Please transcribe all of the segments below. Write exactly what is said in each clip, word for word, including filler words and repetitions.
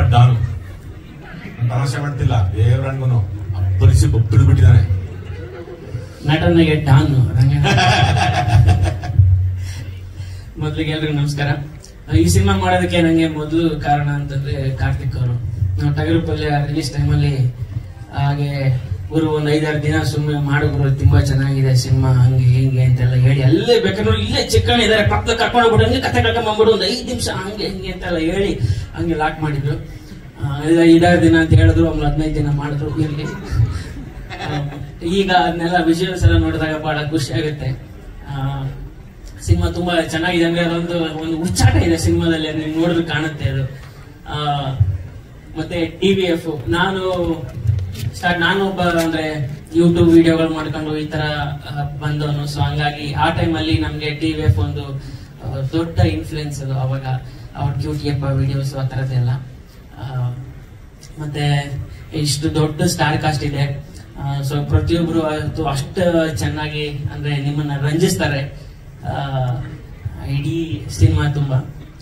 Don ತಮಾಷೆ ಮಾಡ್ತಿಲ್ಲ. ದೇವರಣ್ಣನು ಅಬ್ಬರಿಸಿ ಬೊಬ್ಬಿಡ್ ಬಿಟ್ಟಿದ್ದಾನೆ. ನಟನಿಗೆ ಡಾನು. ಮೊದಲಿಗೆ ಎಲ್ರಿಗೂ ನಮಸ್ಕಾರ. ಈ ಸಿನಿಮಾ ಮಾಡೋದಕ್ಕೆ ನಂಗೆ ಮೊದಲು ಕಾರಣ ಅಂತಂದ್ರೆ ಕಾರ್ತಿಕ್ ಅವರು. ನಾವು ಟಗರು ಪಲ್ಯ ರಿಲೀಸ್ ಟೈಮಲ್ಲಿ ಹಾಗೆ ಗುರು ಒಂದ್ ಐದಾರು ದಿನ ಸುಮ್ಮನೆ ಮಾಡಿದ್ರು, ತುಂಬಾ ಚೆನ್ನಾಗಿದೆ ಸಿನಿಮಾ ಹಂಗೆ ಹಿಂಗೆ ಅಂತೆಲ್ಲ ಹೇಳಿ, ಅಲ್ಲೇ ಬೇಕಾದ್ರೆ ಇಲ್ಲೇ ಚಿಕ್ಕಣ್ಣ ಇದಾರೆ ಪಕ್ಕದ ಕರ್ಕೊಂಡು ಹೋಗ್ಬಿಟ್ಟು ಹಂಗೆ ಕತೆ ಕರ್ಕೊಂಡ್ಬಿಡು ಒಂದ್ ಐದ್ ನಿಮಿಷ ಹಂಗೆ ಹಿಂಗೆ ಅಂತೆಲ್ಲ ಹೇಳಿ ಹಂಗೆ ಲಾಕ್ ಮಾಡಿದ್ರು. ಐದಾರು ದಿನ ಅಂತ ಹೇಳಿದ್ರು, ಆಮೇಲೆ ಹದಿನೈದು ದಿನ ಮಾಡಿದ್ರು. ಇರ್ಲಿ, ಈಗ ಅದನ್ನೆಲ್ಲ ವಿಜುವಲ್ಸ್ ಎಲ್ಲ ನೋಡಿದಾಗ ಬಹಳ ಖುಷಿ ಆಗುತ್ತೆ. ಸಿನಿಮಾ ತುಂಬಾ ಚೆನ್ನಾಗಿದೆ. ಅಂದ್ರೆ ಅದೊಂದು ಒಂದು ಹುಚ್ಚಾಟ ಇದೆ ಸಿನಿಮಾದಲ್ಲಿ, ನೀವು ನೋಡಿದ್ರೆ ಕಾಣುತ್ತೆ ಅದು. ಮತ್ತೆ ಟಿ ವಿ ಎಫ್ ನಾನು ಸ್ಟಾರ್ಟ್ ನಾನು ಒಬ್ಬ ಅಂದ್ರೆ ಯೂಟ್ಯೂಬ್ ವಿಡಿಯೋಗಳು ಮಾಡ್ಕೊಂಡು ಈ ತರ ಬಂದವನು. ಸೊ ಹಂಗಾಗಿ ಆ ಟೈಮಲ್ಲಿ ನಮ್ಗೆ ಟಿ ವಿ ಎಫ್ ಒಂದು ದೊಡ್ಡ ಇನ್ಫ್ಲುಯೆನ್ಸ್ ಅದು. ಅವಾಗ ಅವ್ರ ಕ್ಯೂಟಿಯಪ್ಪ ವಿಡಿಯೋಸ್ ಆ ತರದೆಲ್ಲ. ಮತ್ತೆ ಇಷ್ಟು ದೊಡ್ಡ ಸ್ಟಾರ್ ಕಾಸ್ಟ್ ಇದೆ. ಸೊ ಪ್ರತಿಯೊಬ್ರು ಅಷ್ಟು ಚೆನ್ನಾಗಿ ಅಂದ್ರೆ ನಿಮ್ಮನ್ನ ರಂಜಿಸ್ತಾರೆ. ಇಡೀ ಸಿನಿಮಾ ತುಂಬಾ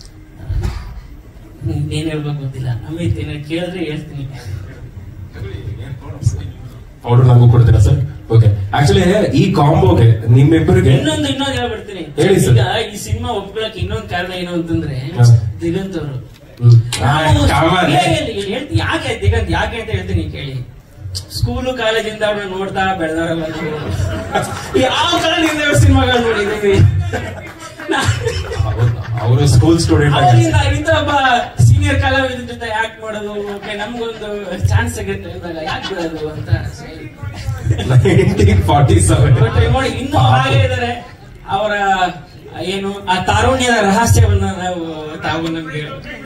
ಏನ್ ಹೇಳ್ಬೇಕು ಗೊತ್ತಿಲ್ಲ. ಅಮಿತ್ ಏನ ಕೇಳಿದ್ರೆ ಹೇಳ್ತೀನಿ. ಅವ್ರು ನಮಗೂ ಕೊಡ್ತೀರಾ ಸರ್? ಓಕೆ. ಆಕ್ಚುಲಿ ಈ ಕಾಂಬೋಗೆ ನಿಮ್ಮಿಬ್ಬರಿಗೆ ಇನ್ನೊಂದು ಇನ್ನೊಂದು ಹೇಳ್ಬಿಡ್ತೀನಿ. ಹೇಳಿ ಸರ್. ಈಗ ಈ ಸಿನಿಮಾ ಒಪ್ಕೊಳಕ್ ಇನ್ನೊಂದು ಕಾರಣ ಏನು ಅಂತಂದ್ರೆ ದಿಗಂತ್ ಅವರು. ಯಾಕೆ ದಿಗಂತ್ ಯಾಕೆ ಅಂತ ಹೇಳ್ತೀನಿ ಕೇಳಿ. ಸ್ಕೂಲು ಕಾಲೇಜಿಂದ ಅವ್ರನ್ನ ನೋಡ್ತಾ ಬೆಳೆದವರಲ್ಲ ನಾವು. ಯಾವ ಕಾಲದಿಂದ ಸಿನಿಮಾಗಳು ನೋಡಿದೀವಿ. ಅವರು ಸ್ಕೂಲ್ ಸ್ಟೂಡೆಂಟ್ ಇಂತ ಒಬ್ಬ ಸೀನಿಯರ್ ಕಲಾವಿದ ಜೊತೆ ಆಕ್ಟ್ ಮಾಡೋದು, ಓಕೆ ನಮ್ಗೊಂದು ಚಾನ್ಸ್ ಸಿಗುತ್ತೆ ಅಂದಾಗ ಯಾಕೆ ಬಿಡೋದು ಅಂತ ನೋಡಿ. ಇನ್ನೂ ಹಾಗೆ ಇದಾರೆ ಅವರ ಏನು ಆ ತಾರುಣ್ಯದ ರಹಸ್ಯವನ್ನ ನಾವು ತಾವು ನಮ್ಗೆ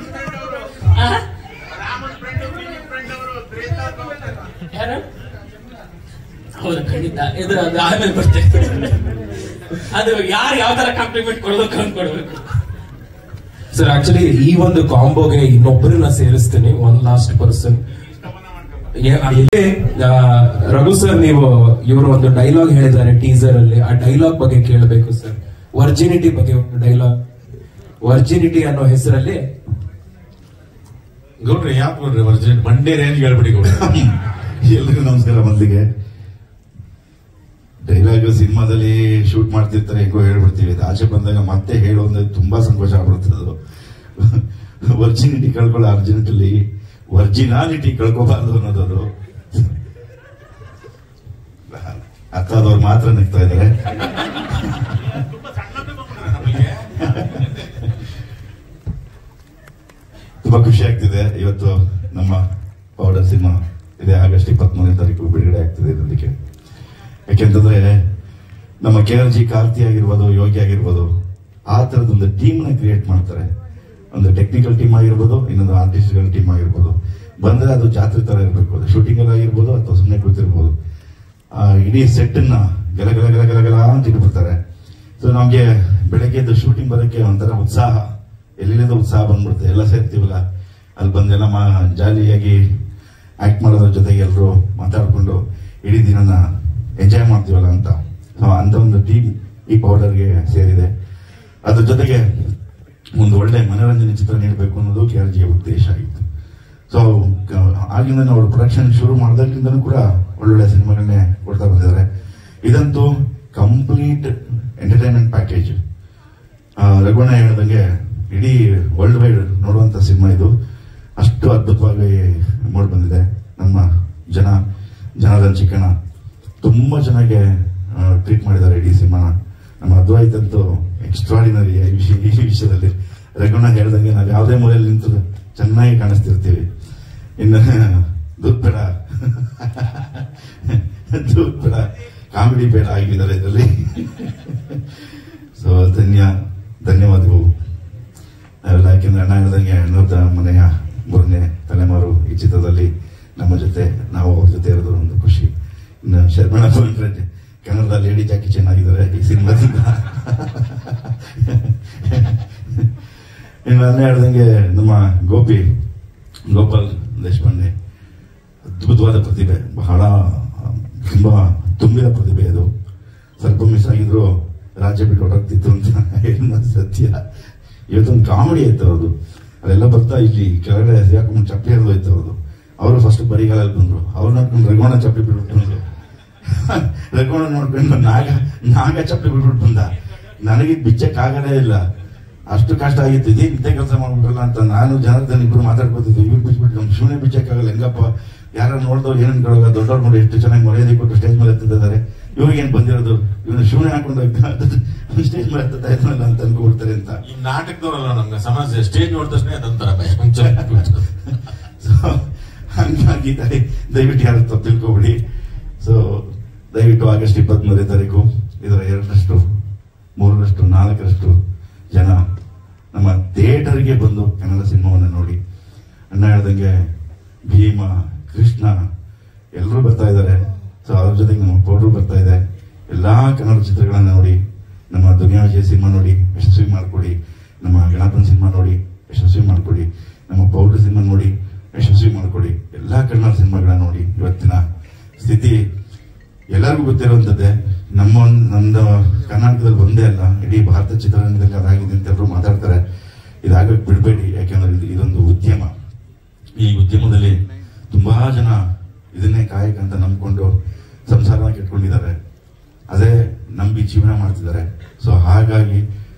ಯಾರು ಹೌದು ಖಂಡಿತ ಇದು ಅದು ಆಮೇಲೆ ಬರ್ತೇವೆ. ಅದು ಯಾರು ಯಾವ ತರ ಕಾಂಪ್ಲಿಮೆಂಟ್ ಕೊಡ್ಬೇಕು ಅಂತ ಕೊಡ್ಬೇಕು ಸರ್. ಆಕ್ಚುಲಿ ಈ ಒಂದು ಕಾಂಬೋಗೆ ಇನ್ನೊಬ್ಬರನ್ನ ಸೇರಿಸ್ತೀನಿ, one last person. Raghu sir, ನೀವು ಇವರು ಒಂದು ಡೈಲಾಗ್ ಹೇಳಿದ್ದಾರೆ ಟೀಸರ್ ಅಲ್ಲಿ, ಆ ಡೈಲಾಗ್ ಬಗ್ಗೆ ಕೇಳಬೇಕು ಸರ್. ವರ್ಜಿನಿಟಿ ಬಗ್ಗೆ ಒಂದು ಡೈಲಾಗ್. ವರ್ಜಿನಿಟಿ ಅನ್ನೋ ಹೆಸರಲ್ಲಿ ಗೌಡ್ರಿ ಯಾಕೆ ನೋಡ್ರಿ ವರ್ಜಿನಿಟಿ ಮಂಡೇ ರೇಂಜ್ ಹೇಳ್ಬಿಡಿ ಗೌಡ್ರಿ. ಎಲ್ರಿಗೂ ನಮಸ್ಕಾರ. ಮೊದಲಿಗೆ ಡೈಲಾಗ್ ಸಿನಿಮಾದಲ್ಲಿ ಶೂಟ್ ಮಾಡ್ತಿರ್ತಾರೆ, ಹೆಂಗೋ ಹೇಳ್ಬಿಡ್ತೀವಿ. ಆಚೆ ಬಂದಾಗ ಮತ್ತೆ ಹೇಳೋ ಅಂದ್ರೆ ತುಂಬಾ ಸಂಕೋಚ ಆಗ್ಬಿಡ್ತದೆ. ವರ್ಜಿನಿಟಿ ಕಳ್ಕೊಳ್ಳೋ ಅರ್ಜೆಂಟಲ್ಲಿ ವರ್ಜಿನಾಲಿಟಿ ಕಳ್ಕೋಬಾರ್ದು ಅನ್ನೋದು ಅರ್ಥ ಆದವ್ರು ಮಾತ್ರ ನಿಗ್ತಾ ಇದ್ದಾರೆ. ತುಂಬಾ ಖುಷಿ ಆಗ್ತಿದೆ. ಇವತ್ತು ನಮ್ಮ ಪೌಡರ್ ಸಿನಿಮಾ ಇದೆ, ಆಗಸ್ಟ್ ಇಪ್ಪತ್ತ್ ಮೂರನೇ ತಾರೀಕು ಬಿಡುಗಡೆ ಆಗ್ತಿದೆ. ಇದಕ್ಕೆ ಯಾಕೆಂತಂದ್ರೆ ನಮ್ಮ ಕೆ ಆರ್ ಜಿ ಕಾರ್ತಿ ಆಗಿರ್ಬೋದು, ಯೋಗಿ ಆಗಿರ್ಬೋದು, ಆ ತರದೊಂದು ಟೀಮ್ ನ ಕ್ರಿಯೇಟ್ ಮಾಡ್ತಾರೆ. ಒಂದು ಟೆಕ್ನಿಕಲ್ ಟೀಮ್ ಆಗಿರ್ಬೋದು, ಇನ್ನೊಂದು ಆರ್ಟಿಸ್ಟ್ಗಳ ಟೀಮ್ ಆಗಿರ್ಬೋದು. ಬಂದ್ರೆ ಅದು ಜಾತ್ರೆ ತರ ಇರಬೇಕು. ಅದು ಶೂಟಿಂಗ್ ಅಲ್ಲಿ ಆಗಿರ್ಬೋದು ಅಥವಾ ಸುಮ್ಮನೆ ಕೂತಿರ್ಬೋದು. ಇಡೀ ಸೆಟ್ ಅನ್ನ ಗಲ ಗಲ ಗಲ ಗಲ ಗಲ ಅಂತ ಇಟ್ಬಿಡ್ತಾರೆ. ಸೊ ನಮ್ಗೆ ಬೆಳಗ್ಗೆ ಎದ್ದು ಶೂಟಿಂಗ್ ಬರೋಕ್ಕೆ ಒಂಥರ ಉತ್ಸಾಹ, ಎಲ್ಲಿಂದ ಉತ್ಸಾಹ ಬಂದ್ಬಿಡುತ್ತೆ. ಎಲ್ಲ ಸೇರ್ತೀವಲ್ಲ, ಅಲ್ಲಿ ಬಂದೆಲ್ಲ ಮಾ ಜಾಲಿಯಾಗಿ ಆಕ್ಟ್ ಮಾಡೋದ್ರ ಜೊತೆಗೆ ಎಲ್ಲರೂ ಮಾತಾಡ್ಕೊಂಡು ಇಡೀ ದಿನನ ಎಂಜಾಯ್ ಮಾಡ್ತೀವಲ್ಲ ಅಂತ. ಸೊ ಅಂತ ಒಂದು ಟೀಮ್ ಈ ಪೌಡರ್ಗೆ ಸೇರಿದೆ. ಅದ್ರ ಜೊತೆಗೆ ಒಂದು ಒಳ್ಳೆ ಮನೋರಂಜನೆ ಚಿತ್ರ ನೀಡಬೇಕು ಅನ್ನೋದು ಕೆ ಆರ್ ಜಿಯ ಉದ್ದೇಶ ಆಗಿತ್ತು. ಸೊ ಆಗಿಂದ ಅವರು ಪ್ರೊಡಕ್ಷನ್ ಶುರು ಮಾಡೋದ್ರಿಂದನೂ ಕೂಡ ಒಳ್ಳೊಳ್ಳೆ ಸಿನಿಮಾಗಳನ್ನೇ ಕೊಡ್ತಾ ಬಂದಿದ್ದಾರೆ. ಇದಂತೂ ಕಂಪ್ಲೀಟ್ ಎಂಟರ್ಟೈನ್ಮೆಂಟ್ ಪ್ಯಾಕೇಜ್. ರಘುವಣ್ಣ ಹೇಳಿದಂಗೆ ಇಡೀ ವರ್ಲ್ಡ್ ವೈಡ್ ನೋಡುವಂತ ಸಿನಿಮಾ ಇದು. ಅಷ್ಟು ಅದ್ಭುತವಾಗಿ ಮೂಡಿ ಬಂದಿದೆ. ನಮ್ಮ ಜನ ಜನಾರ್ದನ್ ಚಿಕ್ಕಣ್ಣ ತುಂಬಾ ಚೆನ್ನಾಗಿ ಟ್ರೀಟ್ ಮಾಡಿದ್ದಾರೆ ಇಡೀ ಸಿನಿಮಾನ. ನಮ್ಮ ಅದ್ವೈತ್ ಅಂತೂ ಎಕ್ಸ್ಟ್ರಾಡಿನರಿ ಈ ವಿಷಯದಲ್ಲಿ. ರಘುವಣ್ಣ ಹೇಳ್ದಂಗೆ ನಾವು ಯಾವುದೇ ಮೂಲೆಯಲ್ಲಿ ನಿಂತು ಚೆನ್ನಾಗಿ ಕಾಣಿಸ್ತಿರ್ತೀವಿ. ಇನ್ನು ದೂದ್ ಬೇಡ ದೂದ್ ಬೇಡ ಕಾಮಿಡಿ ಬೇಡ ಆಗಿದ್ದಾರೆ ಇದರಲ್ಲಿ. ಸೊ ಧನ್ಯ ಧನ್ಯವಾದಗಳು ನಾವೆಲ್ಲ. ಯಾಕೆಂದ್ರೆ ಅಣ್ಣ ಹೇಳ್ದಂಗೆ ಅಣ್ಣದ ಮನೆಯ ಮೂರನೇ ತಲೆಮಾರು ಈ ಚಿತ್ರದಲ್ಲಿ ನಮ್ಮ ಜೊತೆ, ನಾವು ಅವ್ರ ಜೊತೆ ಇರೋದು ಒಂದು ಖುಷಿ. ಇನ್ನು ಶರ್ಮಣ ಕನ್ನಡದ ಲೇಡಿ ಜಾಕಿ ಚೆನ್ನಾಗಿದ್ದಾರೆ ಈ ಸಿನಿಮಾದಿಂದ. ಇನ್ನು ಅಣ್ಣ ಹೇಳ್ದಂಗೆ ನಮ್ಮ ಗೋಪಿ ಗೋಪಾಲ್ ದೇಶಪಾಂಡೆ ಅದ್ಭುತವಾದ ಪ್ರತಿಭೆ, ಬಹಳ ತುಂಬಾ ತುಂಬಿದ ಪ್ರತಿಭೆ. ಅದು ಸ್ವಲ್ಪ ಮಿಸ್ ಆಗಿದ್ರು ರಾಜ್ಯ ಬಿಟ್ಟು ಹೊರಗ್ತಿತ್ತು ಅಂತ ಸತ್ಯ. ಇವತ್ತೊಂದು ಕಾಮಿಡಿ ಆಯ್ತು ಅವ್ರದ್ದು. ಅದೆಲ್ಲ ಬರ್ತಾ ಇಲ್ಲಿ ಕೆಳಗಡೆ ಯಾಕೆ ಚಪ್ಪಲಿ ಹರಿದು ಹೋಯ್ತು ಅವ್ರದ್ದು. ಅವರು ಫಸ್ಟ್ ಬರಿಗಾಲಲ್ಲಿ ಬಂದ್ರು. ಅವ್ರು ನೋಡ್ಕೊಂಡು ರಘುವಣ ಚಪ್ಪಲಿ ಬಿಟ್ಬಿಟ್ಟು ಬಂದ್ರು. ರಘುವಣ ನೋಡ್ಕೊಂಡು ನಾಗ ನಾಗ ಚಪ್ಪಲಿ ಬಿಟ್ಬಿಟ್ಟು ಬಂದ. ನನಗೆ ಬಿಚ್ಚಕ್ಕಾಗದೇ ಇಲ್ಲ, ಅಷ್ಟು ಕಷ್ಟ ಆಗಿತ್ತು. ಇದೇ ನಿದ್ದೆ ಕೆಲಸ ಮಾಡ್ಬಿಟ್ರಲ್ಲ ಅಂತ ನಾನು ಜನರದಲ್ಲಿ ಇಬ್ರು ಮಾತಾಡ್ಕೊತಿದ್ವಿ. ಇವ್ರು ಬಿಚ್ಬಿಟ್ಟು ನಮ್ ಶಿವನೇ ಬಿಚ್ಚಕ್ಕಾಗಲ್ಲ, ಹೆಂಗಪ್ಪ ಯಾರ ನೋಡಿದವ್ರು ಏನೇನ್ ಕೇಳಲ್ಲ, ದೊಡ್ಡವ್ರು ನೋಡಿ ಎಷ್ಟು ಚೆನ್ನಾಗಿ ಮರ್ಯಾದೆ ಕೊಟ್ಟು ಸ್ಟೇಜ್ ಮೇಲೆ ಎತ್ತಿದ್ದಾರೆ, ಇವ್ರಿಗೇನ್ ಬಂದಿರೋದು, ಇವನು ಶಿವನೇ ಹಾಕೊಂಡು ಸ್ಟೇಜ್ ಮೇಲೆ ಎತ್ತ ಇದ್ನಲ್ಲ ಅಂತ ಅನ್ಕೊಡ್ತಾರೆ ಅಂತ. ಈ ನಾಟಕದವರಲ್ಲ ನಮ್ಗೆ ಸಮಸ್ಯೆ, ಸ್ಟೇಜ್ ನೋಡಿದ ತಕ್ಷಣ ಅದೊಂಥರ ಸೊ ಹಂಗಾಗಿ ದಯವಿಟ್ಟು ಯಾರು ತಪ್ಪು ತಿಳ್ಕೊಬಿಡಿ. ಸೊ ದಯವಿಟ್ಟು ಆಗಸ್ಟ್ ಇಪ್ಪತ್ತ್ ಮೂರನೇ ತಾರೀಕು ಇದರ ಎರಡರಷ್ಟು ಮೂರರಷ್ಟು ನಾಲ್ಕರಷ್ಟು ಜನ ನಮ್ಮ ಥಿಯೇಟರ್ಗೆ ಬಂದು ಕನ್ನಡ ಸಿನಿಮಾವನ್ನು ನೋಡಿ. ಅಣ್ಣ ಹೇಳ್ದಂಗೆ ಭೀಮ, ಕೃಷ್ಣ ಎಲ್ಲರೂ ಬರ್ತಾ ಇದ್ದಾರೆ. ಸೊ ಅದ್ರ ಜೊತೆಗೆ ನಮ್ಮ ಪೌಡ್ರು ಬರ್ತಾ ಇದೆ. ಎಲ್ಲಾ ಕನ್ನಡ ಚಿತ್ರಗಳನ್ನ ನೋಡಿ, ನಮ್ಮ ದುನಿಯಾ ವಿಜಯ್ ಸಿನಿಮಾ ನೋಡಿ ಯಶಸ್ವಿ ಮಾಡ್ಕೊಡಿ, ನಮ್ಮ ಗಣಪನ್ ಸಿನಿಮಾ ನೋಡಿ ಯಶಸ್ವಿ ಮಾಡ್ಕೊಡಿ, ನಮ್ಮ ಪೌಡ್ರು ಸಿನಿಮಾ ನೋಡಿ ಯಶಸ್ವಿ ಮಾಡ್ಕೊಡಿ. ಎಲ್ಲಾ ಕನ್ನಡ ಸಿನಿಮಾಗಳನ್ನ ನೋಡಿ. ಇವತ್ತಿನ ಸ್ಥಿತಿ ಎಲ್ಲರಿಗೂ ಗೊತ್ತಿರುವಂತದ್ದೇ. ನಮ್ಮ ನಮ್ದು ಕರ್ನಾಟಕದಲ್ಲಿ ಒಂದೇ ಅಲ್ಲ, ಇಡೀ ಭಾರತ ಚಿತ್ರರಂಗದಲ್ಲಿ ಅದಾಗಿದೆ ಅಂತ ಎಲ್ಲರೂ ಮಾತಾಡ್ತಾರೆ. ಇದಾಗಕ್ಕೆ ಬಿಡಬೇಡಿ, ಯಾಕೆಂದ್ರೆ ಇದೊಂದು ಉದ್ಯಮ. ಈ ಉದ್ಯಮದಲ್ಲಿ ತುಂಬಾ ಜನ ಇದನ್ನೇ ಕಾಯಕ ಅಂತ ನಂಬ್ಕೊಂಡು ಸಂಸಾರನ ಕೆಟ್ಕೊಂಡಿದ್ದಾರೆ, ಅದೇ ನಂಬಿ ಜೀವನ ಮಾಡ್ತಿದ್ದಾರೆ. ಸೊ ಹಾಗಾಗಿ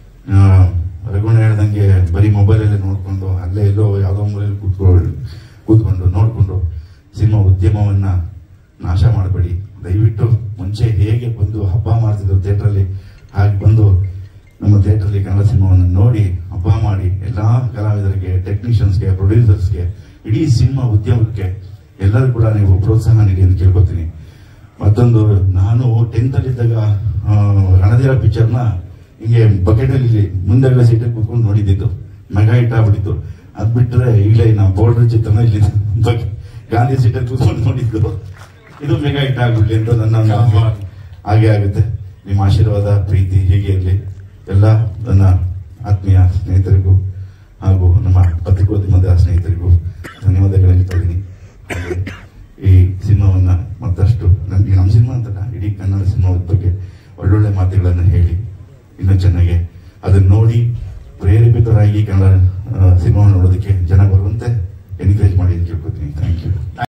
ರಘುವಣ ಹೇಳ್ದಂಗೆ ಬರೀ ಮೊಬೈಲಲ್ಲೇ ನೋಡ್ಕೊಂಡು ಅಲ್ಲೇ ಎಲ್ಲೋ ಯಾವುದೋ ಮೂಲೆಯಲ್ಲಿ ಕೂತ್ಕೊಂಡು ಕೂತ್ಕೊಂಡು ನೋಡ್ಕೊಂಡು ಸಿನಿಮಾ ಉದ್ಯಮವನ್ನ ನಾಶ ಮಾಡಬೇಡಿ. ದಯವಿಟ್ಟು ಮುಂಚೆ ಹೇಗೆ ಬಂದು ಹಬ್ಬ ಮಾಡ್ತಿದ್ರು ಥಿಯೇಟ್ರಲ್ಲಿ, ಹಾಗೆ ಬಂದು ನಮ್ಮ ಥಿಯೇಟ್ರಲ್ಲಿ ಕನ್ನಡ ಸಿನಿಮಾವನ್ನು ನೋಡಿ ಹಬ್ಬ ಮಾಡಿ ಎಲ್ಲಾ ಕಲಾವಿದರಿಗೆ, ಟೆಕ್ನಿಷಿಯನ್ಸ್ಗೆ, ಪ್ರೊಡ್ಯೂಸರ್ಸ್ಗೆ, ಇಡೀ ಸಿನಿಮಾ ಉದ್ಯಮಕ್ಕೆ ಎಲ್ಲರೂ ಕೂಡ ನೀವು ಪ್ರೋತ್ಸಾಹ ನೀಡಿ ಅಂತ ಕೇಳ್ಕೊತೀನಿ. ಮತ್ತೊಂದು, ನಾನು ಟೆಂತ್ ಅಲ್ಲಿ ಇದ್ದಾಗ ರಣಧೀರ ಪಿಕ್ಚರ್ನ ಹಿಂಗೆ ಬಕೆಟ್ ಅಲ್ಲಿ ಮುಂದೆಗಡೆ ಸೀಟಲ್ಲಿ ಕೂತ್ಕೊಂಡು ನೋಡಿದ್ದು, ಮೆಗಾ ಹಿಟ್ ಆಗ್ಬಿಟ್ಟಿತ್ತು. ಅದ್ ಬಿಟ್ರೆ ಈಗಲೇ ನಾವು ಪೌಡ್ರ್ ಚಿತ್ರನ ಇಲ್ಲಿ ಗಾಂಧಿ ಸೀಟಲ್ಲಿ ಕೂತ್ಕೊಂಡು ನೋಡಿದ್ದು, ಇದು ಮೆಗಾ ಹಿಟ್ ಆಗ್ಬಿಡ್ಲಿ ಅಂತ ನನ್ನ ಹಾಗೆ ಆಗುತ್ತೆ. ನಿಮ್ಮ ಆಶೀರ್ವಾದ, ಪ್ರೀತಿ ಹೀಗೆ ಇರಲಿ. ಎಲ್ಲ ನನ್ನ ಆತ್ಮೀಯ ಸ್ನೇಹಿತರಿಗೂ ಹಾಗೂ ನಮ್ಮ ಪತ್ರಿಕೋದ್ಯಮದ ಸ್ನೇಹಿತರಿಗೂ ಧನ್ಯವಾದಗಳು ಹೇಳ್ತಾ ಇದ್ದೀನಿ. ಈ ಸಿನಿಮಾವನ್ನ ಮತ್ತಷ್ಟು ನಮ್ಗೆ ನಮ್ಮ ಸಿನಿಮಾ ಅಂತಲ್ಲ, ಇಡೀ ಕನ್ನಡ ಸಿನಿಮಾದ ಬಗ್ಗೆ ಒಳ್ಳೊಳ್ಳೆ ಮಾತುಗಳನ್ನು ಹೇಳಿ ಇನ್ನೂ ಚೆನ್ನಾಗಿ ಅದನ್ನ ನೋಡಿ ಪ್ರೇರೇಪಿತರಾಗಿ ಕನ್ನಡ ಸಿನಿಮಾ ನೋಡೋದಕ್ಕೆ ಜನ ಬರುವಂತೆ ಎನ್ಕರೇಜ್ ಮಾಡಿ ಅಂತ ಕೇಳ್ಕೊತೀನಿ. Thank you.